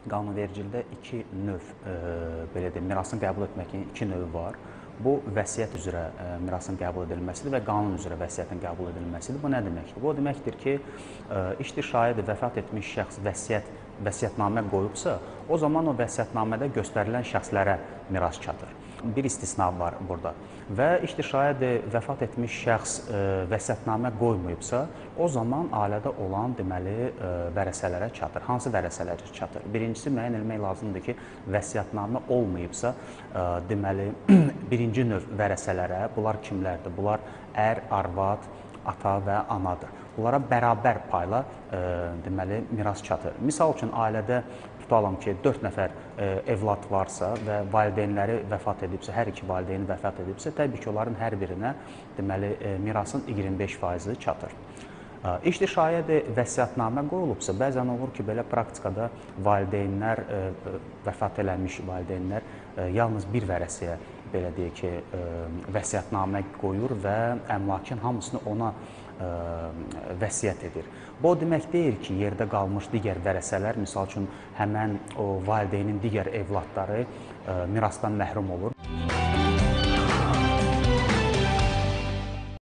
Qanunvericilikdə iki növ, belə deyim, mirasın qəbul etməyin iki növü var. Bu, vəsiyyət üzrə mirasın qəbul edilməsidir və qanun üzrə vəsiyyətin qəbul edilməsidir. Bu nə deməkdir? Bu, o deməkdir ki, işdir şahid vəfat etmiş şəxs vəsiyyətnamə qoyubsa, o zaman o vəsiyyətnamədə göstərilən şəxslərə miras çatır. Bir istisna var burada və işdir şahid vəfat etmiş şəxs vəsiyyətnamə qoymayıbsa, o zaman ailədə olan deməli vərəsələrə çatır. Hansı vərəsələrə çatır? Birincisi müəyyən etmək lazımdır ki, vəsiyyətnamə olmayıbsa, deməli birinci növ vərəsələrə, bunlar kimlərdir? Bunlar ər, arvad, ata və anadır. Bunlara bərabər payla deməli miras çatır. Misal üçün ailədə tutalım ki, 4 nəfər evlad varsa və valideynləri vəfat edibsə, hər iki valideyni vəfat edibsə, təbii ki, onların hər birinə deməli mirasın 25% çatır. İşdir şayət vəsiyyətnamə qoyulubsa, bəzən olur ki, belə praktikada valideynlər, vəfat eləmiş valideynlər yalnız bir vərəsəyə, belə deyək ki, vəsiyyətnamə qoyur və əmlakın hamısını ona vəsiyyət edir. Bu, o demək deyil ki, yerdə qalmış digər vərəsələr, misal üçün, həmən o valideynin digər evladları mirasdan məhrum olur.